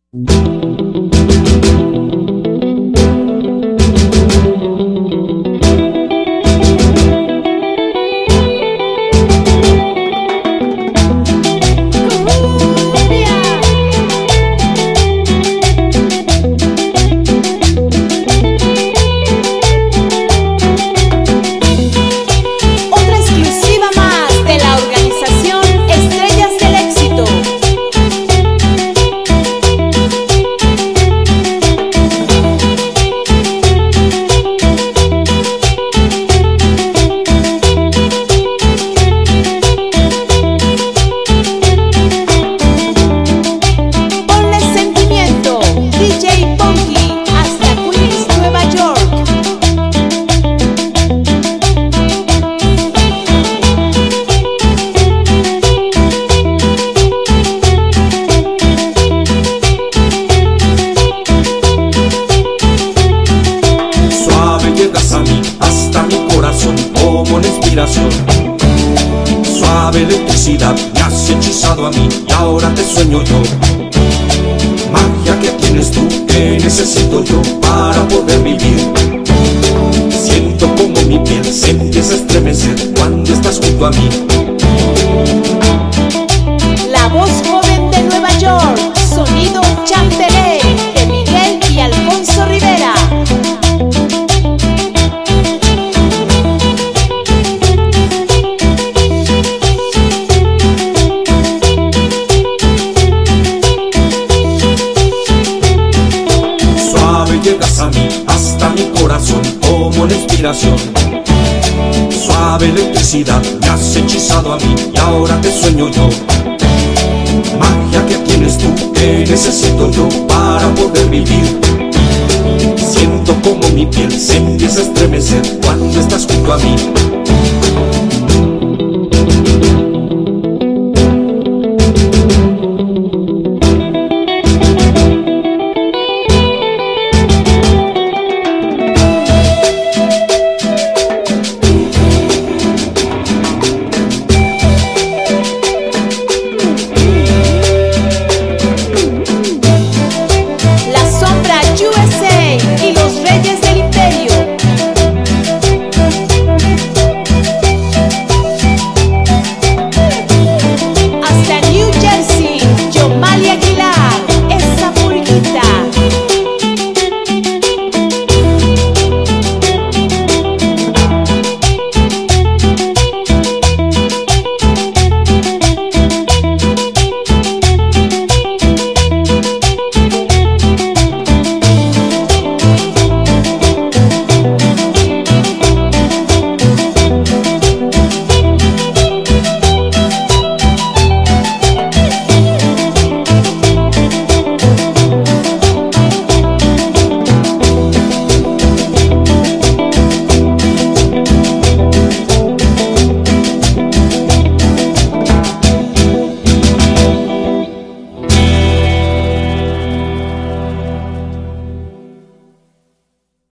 Suave electricidad me has hechizado a mí y ahora te sueño yo. Magia que tienes tú, que necesito yo para poder vivir. Siento como mi piel se empieza a estremecer cuando estás junto a mí. La voz joven de Nueva York, sonido Champeré, de Miguel y Alfonso Rivera. Llegas a mí, hasta mi corazón, como una inspiración. Suave electricidad me has hechizado a mí y ahora te sueño yo. Magia que tienes tú, que necesito yo para poder vivir. Siento como mi piel se empieza a estremecer cuando estás junto a mí.